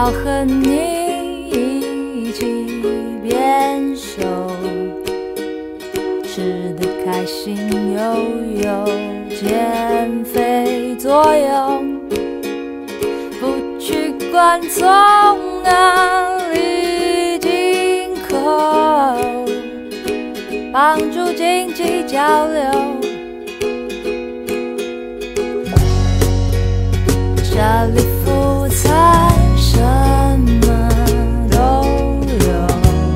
要和你一起变瘦，吃得开心又有减肥作用，不去管从哪里进口，帮助经济交流。这里副餐什么都有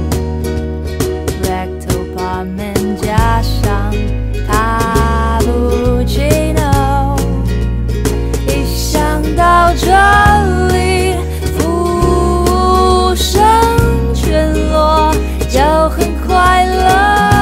，Lacto Parmen 加上卡布奇诺。一想到这里，服务生全裸就很快乐。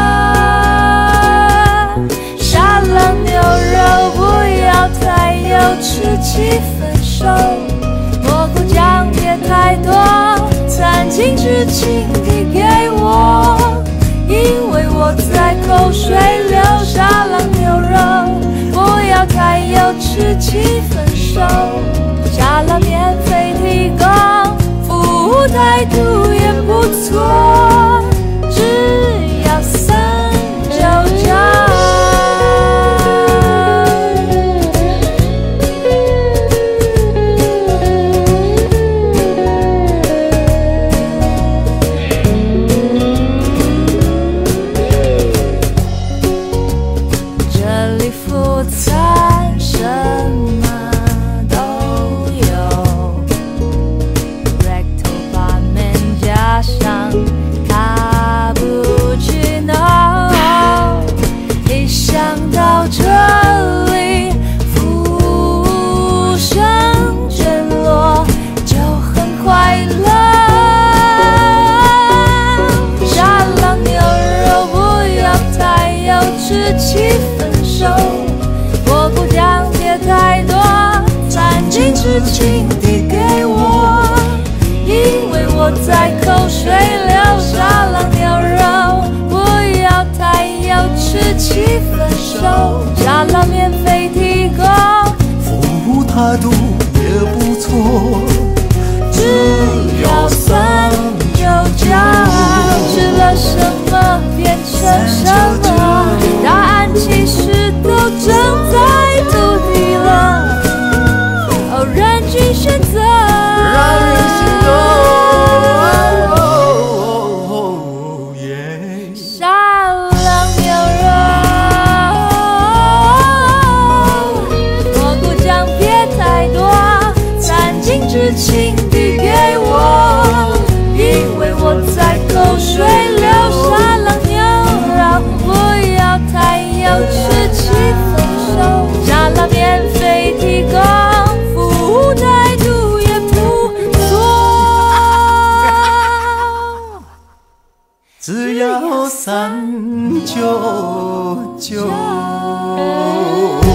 沙朗牛肉不要太油脂气分手，蘑菇酱别太多，餐巾纸请递给我，因为我在口水流。沙朗牛肉不要太油脂气分手，沙拉免费提供，服务态度也不错，只要399。请递给我，因为我在口水流。沙朗牛肉不要太油脂气分手，沙拉免费提供， 服务态度也不错， 只要399。吃了什么变成什么，答案其实都正在肚里了。人均选择， 让人心动。 沙朗牛肉，蘑菇酱别太多，餐巾纸请递给我，因为我在口水流。沙朗牛肉不要太油脂气分手，沙拉免费提供，态度也不错， 只要399。